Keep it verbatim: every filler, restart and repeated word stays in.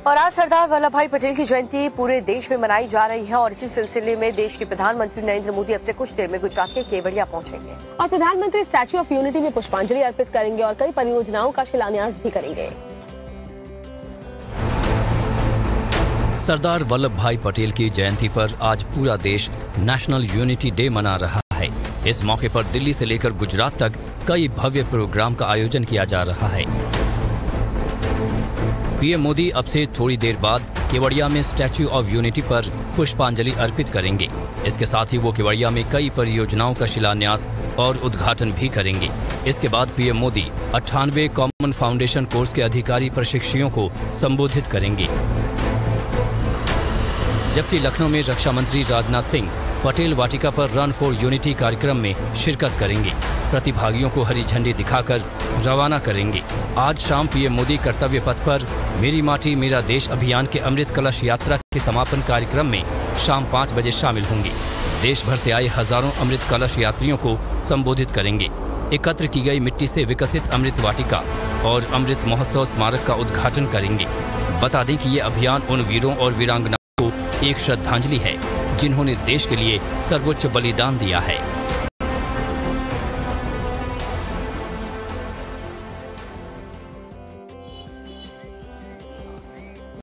और आज सरदार वल्लभ भाई पटेल की जयंती पूरे देश में मनाई जा रही है और इसी सिलसिले में देश के प्रधानमंत्री नरेंद्र मोदी अब से कुछ देर में गुजरात के केवड़िया पहुंचेंगे और प्रधानमंत्री स्टैच्यू ऑफ यूनिटी में पुष्पांजलि अर्पित करेंगे और कई परियोजनाओं का शिलान्यास भी करेंगे। सरदार वल्लभ भाई पटेल की जयंती पर आज पूरा देश नेशनल यूनिटी डे मना रहा है। इस मौके पर दिल्ली से लेकर गुजरात तक कई भव्य प्रोग्राम का आयोजन किया जा रहा है। पीएम मोदी अब से थोड़ी देर बाद केवड़िया में स्टैच्यू ऑफ यूनिटी पर पुष्पांजलि अर्पित करेंगे। इसके साथ ही वो केवड़िया में कई परियोजनाओं का शिलान्यास और उद्घाटन भी करेंगे। इसके बाद पीएम मोदी अट्ठानवे कॉमन फाउंडेशन कोर्स के अधिकारी प्रशिक्षुओं को संबोधित करेंगे। जबकि लखनऊ में रक्षा मंत्री राजनाथ सिंह पटेल वाटिका पर रन फॉर यूनिटी कार्यक्रम में शिरकत करेंगे। प्रतिभागियों को हरी झंडी दिखाकर रवाना करेंगे। आज शाम पीएम मोदी कर्तव्य पथ पर मेरी माटी मेरा देश अभियान के अमृत कलश यात्रा के समापन कार्यक्रम में शाम पाँच बजे शामिल होंगे। देश भर से आए हजारों अमृत कलश यात्रियों को संबोधित करेंगे। एकत्र की गई मिट्टी से विकसित अमृत वाटिका और अमृत महोत्सव स्मारक का उद्घाटन करेंगे। बता दें कि ये अभियान उन वीरों और वीरांगनाओं को एक श्रद्धांजलि है जिन्होंने देश के लिए सर्वोच्च बलिदान दिया है।